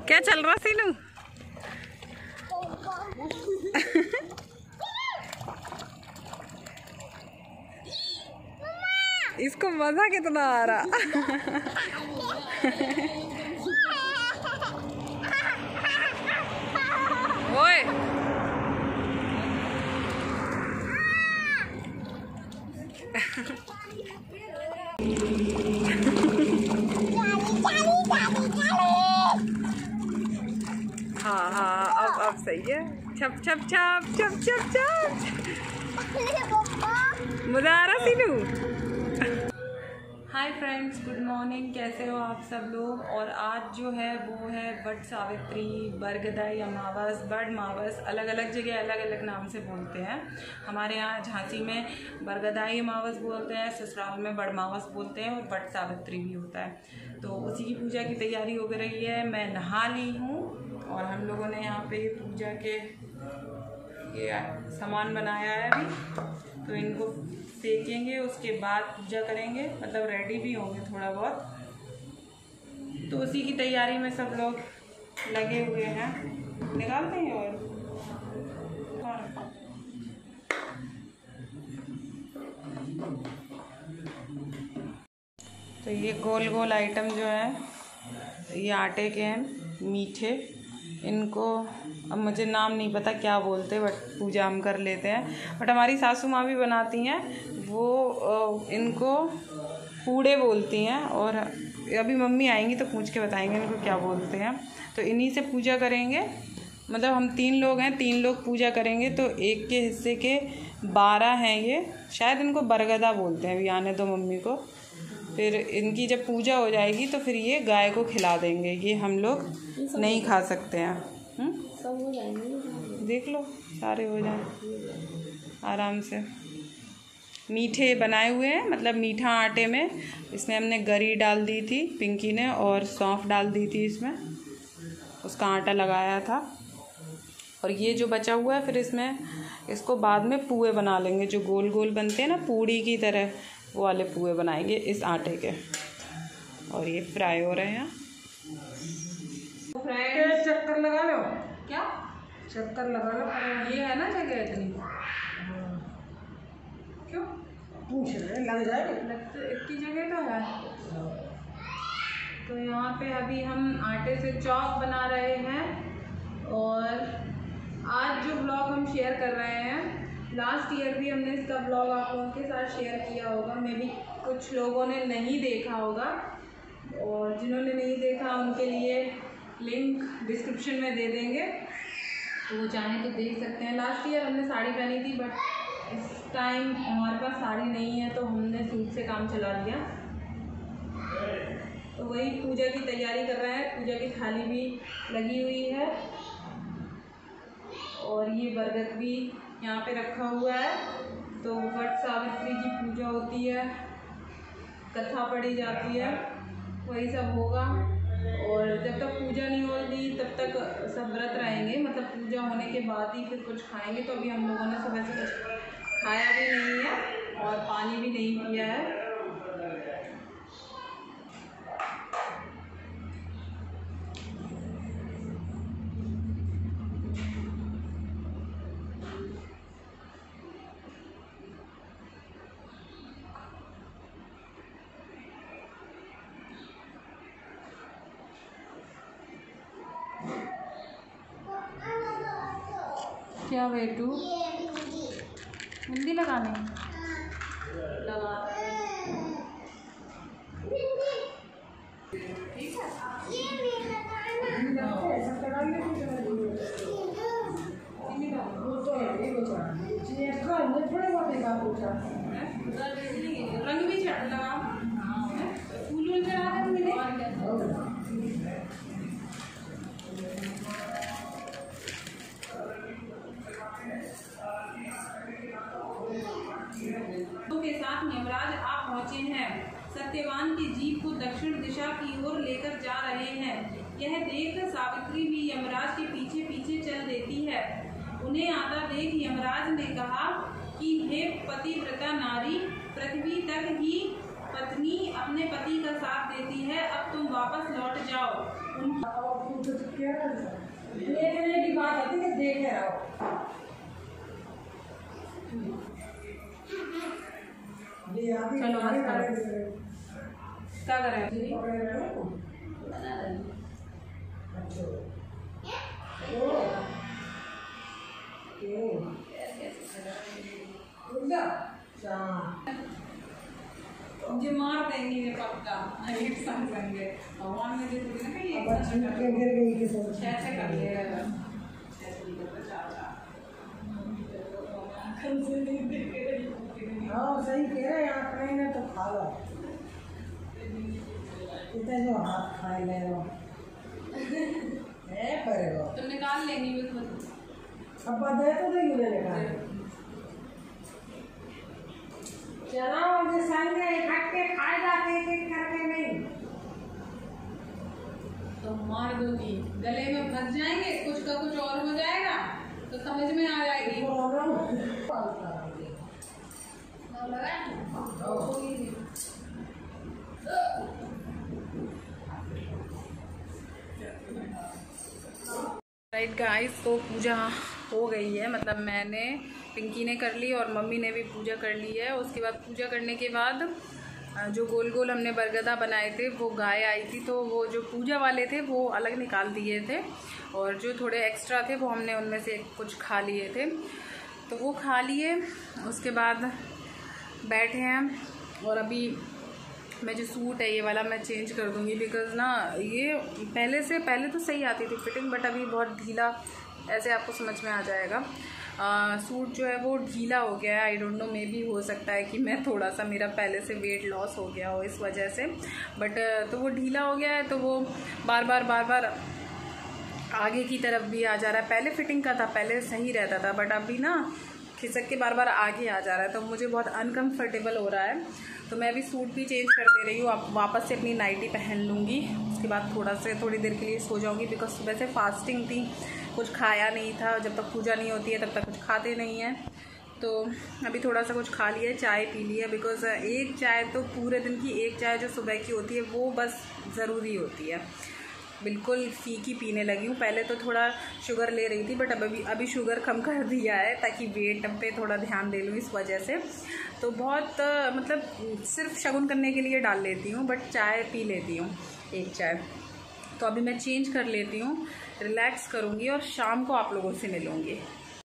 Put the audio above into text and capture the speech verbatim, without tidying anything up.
क्या चल रहा सीनू? इसको मजा कितना आ रहा। ओए हाँ हाँ अब अब सही है। छप छप छप छप छप छप। मजा आ रहा Seenu? Hi friends, good morning. कैसे हो आप सब लोग? और आज जो है वो है वट सावित्री, बरगदाई अमावस, बड़ मावस। अलग अलग जगह अलग अलग नाम से बोलते हैं। हमारे यहाँ झांसी में बरगदाई अमावस बोलते हैं, ससुराल में बड़ मावस बोलते हैं और वट सावित्री भी होता है। तो उसी की पूजा की तैयारी हो रही है। मैं नहा ली हूँ और हम लोगों ने यहाँ पे पूजा के ये सामान बनाया है अभी, तो इनको सेकेंगे, उसके बाद पूजा करेंगे, मतलब रेडी भी होंगे थोड़ा बहुत। तो उसी की तैयारी में सब लोग लगे हुए हैं। निकालते हैं और तो ये गोल गोल आइटम जो है ये आटे के हैं, मीठे। इनको अब मुझे नाम नहीं पता क्या बोलते, बट पूजा हम कर लेते हैं। बट हमारी सासू माँ भी बनाती हैं, वो इनको पूड़े बोलती हैं। और अभी मम्मी आएंगी तो पूछ के बताएंगे इनको क्या बोलते हैं। तो इन्हीं से पूजा करेंगे। मतलब हम तीन लोग हैं, तीन लोग पूजा करेंगे। तो एक के हिस्से के बारह हैं ये, शायद इनको बरगदा बोलते हैं। अभी आने दो मम्मी को। फिर इनकी जब पूजा हो जाएगी तो फिर ये गाय को खिला देंगे। ये हम लोग नहीं खा सकते हैं। सब हो जाएंगे, देख लो सारे हो जाए आराम से। मीठे बनाए हुए हैं, मतलब मीठा आटे में। इसमें हमने गरी डाल दी थी पिंकी ने, और सौंफ डाल दी थी इसमें, उसका आटा लगाया था। और ये जो बचा हुआ है फिर इसमें इसको बाद में पुए बना लेंगे, जो गोल गोल बनते हैं ना पूड़ी की तरह, वो वाले पुए बनाएंगे इस आटे के। और ये फ्राई हो रहे हैं। चक्कर लगा लो। क्या चक्कर लगा लो? ये है ना जगह इतनी, क्यों पूछ रहे, लग जाएगा। इतनी जगह तो है। तो यहाँ पे अभी हम आटे से चॉप बना रहे हैं। और आज जो ब्लॉग हम शेयर कर रहे हैं, लास्ट ईयर भी हमने इसका ब्लॉग आप लोगों के साथ शेयर किया होगा। मे भी कुछ लोगों ने नहीं देखा होगा, और जिन्होंने नहीं देखा उनके लिए लिंक डिस्क्रिप्शन में दे देंगे, तो वो चाहें तो देख सकते हैं। लास्ट ईयर हमने साड़ी पहनी थी, बट इस टाइम हमारे पास साड़ी नहीं है, तो हमने सूट से काम चला लिया। तो वही पूजा की तैयारी कर रहे हैं। पूजा की थाली भी लगी हुई है, और ये बरगद भी यहाँ पे रखा हुआ है। तो वट सावित्री की पूजा होती है, कथा पढ़ी जाती है, वही सब होगा। और जब तक पूजा नहीं होती तब तक सब व्रत रहेंगे। मतलब पूजा होने के बाद ही फिर कुछ खाएंगे। तो अभी हम लोगों ने सुबह से कुछ खाया भी नहीं है और पानी भी नहीं पिया है। क्या बेटू, मेहंदी लगाने लगा रंग भी लगा, फूल वूल चढ़ा दे। के साथ यमराज आप पहुंचे हैं। सत्यवान की जीप को दक्षिण दिशा की ओर लेकर जा रहे हैं। यह देख सावित्री भी यमराज के पीछे पीछे चल देती है। उन्हें आता देख यमराज ने कहा कि हे पतिव्रता नारी, पृथ्वी तक ही पत्नी अपने पति का साथ देती है, अब तुम वापस लौट जाओ। देखने की बात होती है, देखे रहो। चलो मत करो, क्या करें? मुझे मार देंगे ये पक्का, एक संग संगे भगवान में देखोगे ना कहीं एक संग कर गिर गई कि सब कैसे कर ले रहा है, कैसे नहीं करता चाचा कल से नहीं देखे रही। हाँ सही कह रहे हैं, आप नहीं ना तो खा लो, इतना जो हाथ खाए ले लो है करेगा, तुम निकाल लेंगी बस अब दे तो देंगे ना निकाल। चलो मुझे संग इकट्ठे खाए जाते एक एक करके नहीं तो मार दूंगी, गले में फंस जाएंगे, कुछ का कुछ और हो जाएगा तो समझ में आ जाएगी। राइट गाइस, तो पूजा हो गई है, मतलब मैंने, पिंकी ने कर ली और मम्मी ने भी पूजा कर ली है। उसके बाद पूजा करने के बाद जो गोल गोल हमने बरगदा बनाए थे वो गाय आई थी, तो वो जो पूजा वाले थे वो अलग निकाल दिए थे और जो थोड़े एक्स्ट्रा थे वो हमने उनमें से कुछ खा लिए थे, तो वो खा लिए। उसके बाद बैठे हैं और अभी मैं जो सूट है ये वाला मैं चेंज कर दूंगी, बिकॉज़ ना ये पहले से पहले तो सही आती थी फिटिंग, बट अभी बहुत ढीला, ऐसे आपको समझ में आ जाएगा। आ, सूट जो है वो ढीला हो गया है, I don't know, maybe हो सकता है कि मैं थोड़ा सा, मेरा पहले से वेट लॉस हो गया हो इस वजह से, बट तो वो ढीला हो गया है, तो वो बार बार बार बार आगे की तरफ भी आ जा रहा है। पहले फिटिंग का था, पहले सही रहता था, बट अभी ना खिसक के बार बार आगे आ जा रहा है, तो मुझे बहुत अनकम्फर्टेबल हो रहा है। तो मैं अभी सूट भी चेंज कर दे रही हूँ, अब वापस से अपनी नाइटी पहन लूँगी, उसके बाद थोड़ा से थोड़ी देर के लिए सो जाऊँगी, बिकॉज सुबह से फास्टिंग थी, कुछ खाया नहीं था, जब तक पूजा नहीं होती है तब तक कुछ खाते नहीं हैं। तो अभी थोड़ा सा कुछ खा लिया, चाय पी लिया, बिकॉज एक चाय तो पूरे दिन की, एक चाय जो सुबह की होती है वो बस ज़रूरी होती है, बिल्कुल फीकी पीने लगी हूँ। पहले तो थोड़ा शुगर ले रही थी, बट अब अभी अभी शुगर कम कर दिया है ताकि वेट पे थोड़ा ध्यान दे लूँ इस वजह से। तो बहुत मतलब सिर्फ शगुन करने के लिए डाल लेती हूँ, बट चाय पी लेती हूँ एक चाय। तो अभी मैं चेंज कर लेती हूँ, रिलैक्स करूँगी और शाम को आप लोगों से मिलूँगी।